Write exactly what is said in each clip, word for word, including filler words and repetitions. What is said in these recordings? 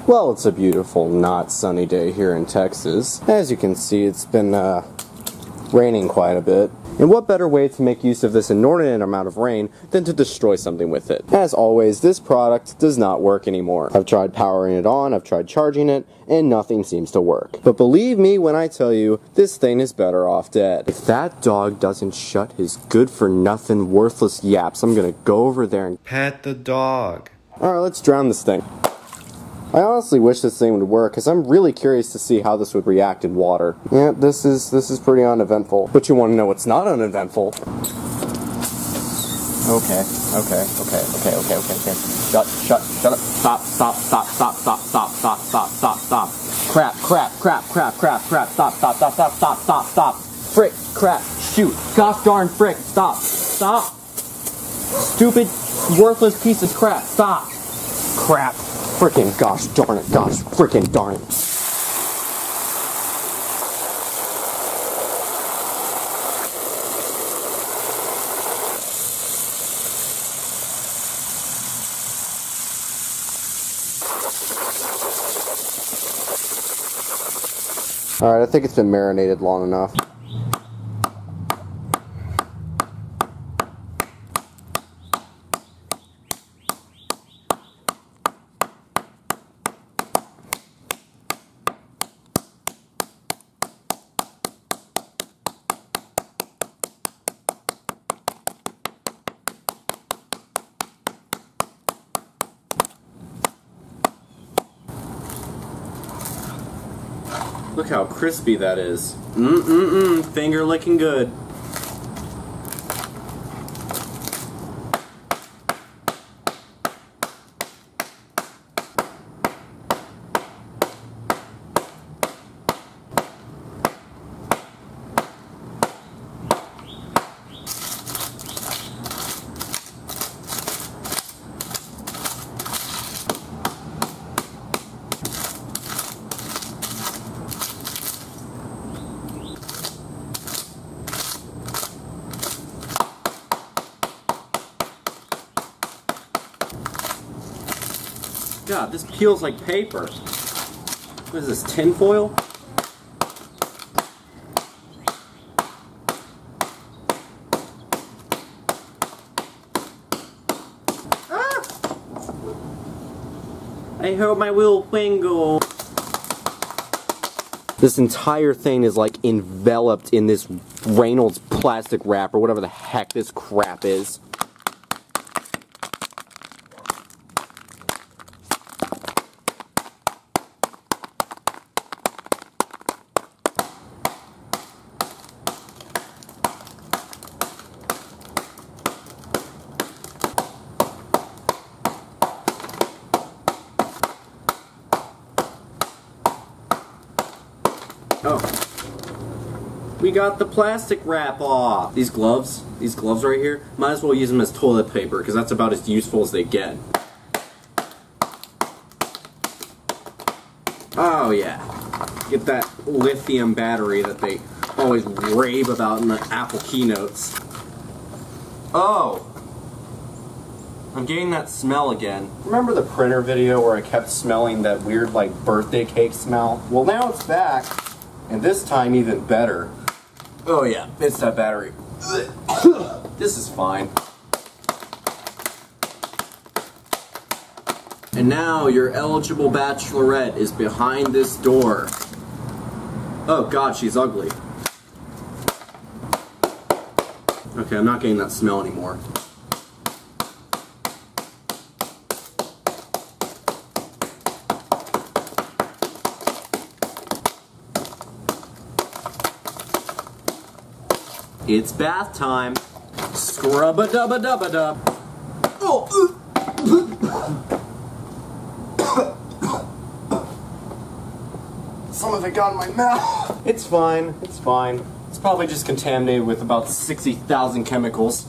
Well, it's a beautiful, not sunny day here in Texas. As you can see, it's been uh, raining quite a bit. And what better way to make use of this inordinate amount of rain than to destroy something with it? As always, this product does not work anymore. I've tried powering it on, I've tried charging it, and nothing seems to work. But believe me when I tell you, this thing is better off dead. If that dog doesn't shut his good-for-nothing, worthless yaps, I'm gonna go over there and pet the dog. Alright, let's drown this thing. I honestly wish this thing would work, because I'm really curious to see how this would react in water. Yeah, this is this is pretty uneventful. But you want to know what's not uneventful? Okay, okay, okay, okay, okay, okay, okay. Shut, shut, shut up. Stop, stop, stop, stop, stop, stop, stop, stop, stop, stop. Crap, crap, crap, crap, crap, crap. Stop, stop, stop, stop, stop, stop, stop. Frick, crap, shoot. Gosh darn frick, stop, stop. Stupid, worthless piece of crap, stop. Crap. Frickin' gosh darn it, gosh frickin' darn it. Alright, I think it's been marinated long enough. Look how crispy that is. Mm-mm-mm, finger licking good. God, this peels like paper. What is this, tin foil? Ah! I hurt my little finger. This entire thing is like enveloped in this Reynolds plastic wrap or whatever the heck this crap is. Oh. We got the plastic wrap off. These gloves, these gloves right here, might as well use them as toilet paper because that's about as useful as they get. Oh yeah. Get that lithium battery that they always rave about in the Apple keynotes. Oh. I'm getting that smell again. Remember the printer video where I kept smelling that weird like birthday cake smell? Well, now it's back. And this time even better. Oh yeah, it's that battery. This is fine. And now your eligible bachelorette is behind this door. Oh god, she's ugly. Okay, I'm not getting that smell anymore. It's bath time. Scrub-a-dub-a-dub-a-dub. Oh. Some of it got in my mouth. It's fine. It's fine. It's probably just contaminated with about sixty thousand chemicals.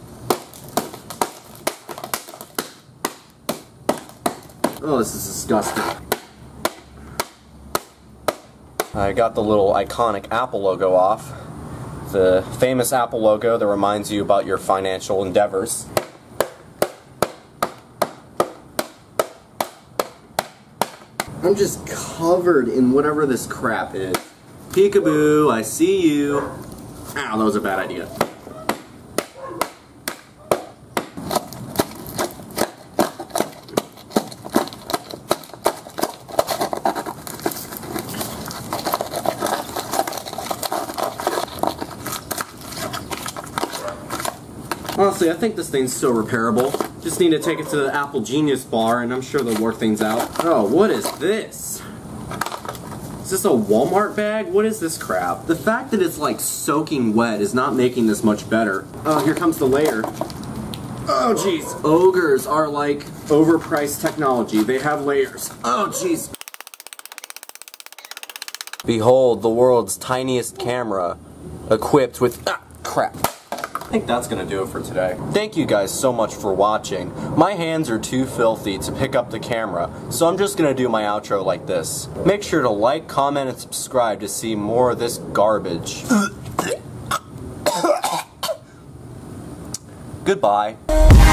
Oh, this is disgusting. I got the little iconic Apple logo off. The famous Apple logo that reminds you about your financial endeavors. I'm just covered in whatever this crap is. Peekaboo, I see you. Ow, that was a bad idea. Honestly, I think this thing's still repairable. Just need to take it to the Apple Genius bar and I'm sure they'll work things out. Oh, what is this? Is this a Walmart bag? What is this crap? The fact that it's like soaking wet is not making this much better. Oh, here comes the layer. Oh, jeez. Ogres are like overpriced technology. They have layers. Oh, jeez. Behold the world's tiniest camera equipped with... Ah, crap. I think that's gonna do it for today. Thank you guys so much for watching. My hands are too filthy to pick up the camera, so I'm just gonna do my outro like this. Make sure to like, comment, and subscribe to see more of this garbage. Goodbye.